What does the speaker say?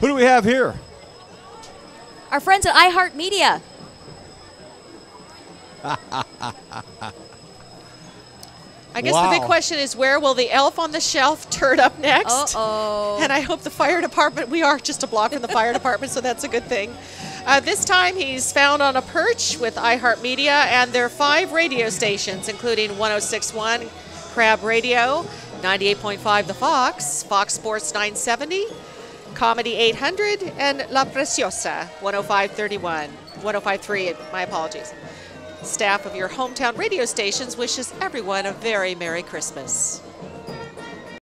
Who do we have here? Our friends at iHeartMedia. I guess the big question is, where will the elf on the shelf turn up next? Uh-oh. And I hope the fire department, we are just a block from the fire department, so that's a good thing. This time he's found on a perch with iHeartMedia and their 5 radio stations, including 106.1 Crab Radio, 98.5 The Fox, Fox Sports 970, Comedy 800, and La Preciosa 105.3, my apologies. Staff of your hometown radio stations wishes everyone a very Merry Christmas.